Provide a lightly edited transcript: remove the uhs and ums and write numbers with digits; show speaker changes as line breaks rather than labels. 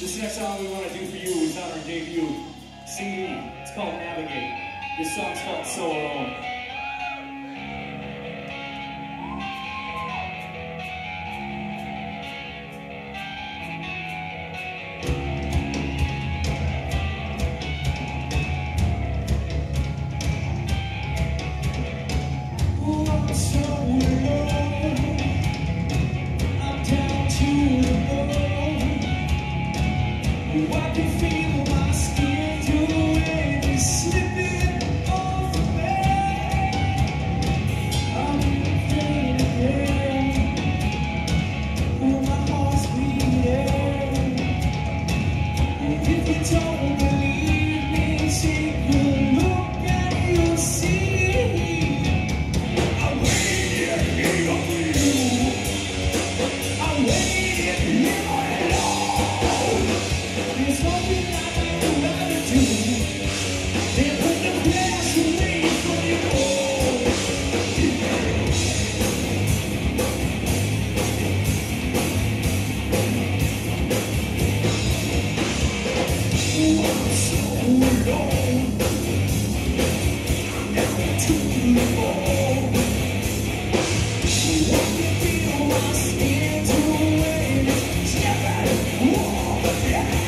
This next song we want to do for you is on our debut CD. It's called Navigate. This song's called So Alone.
I can feel my skin through it slipping off the bed. I'm in again. Oh, my heart's beating. If you don't believe me, take a look and you'll see. I'm waiting here for you. I'm waiting here alone. There's nothing I can rather do than put the past away from you. I'm so alone. I'm down to the bone. I can feel my skin through it, slipping off the bed.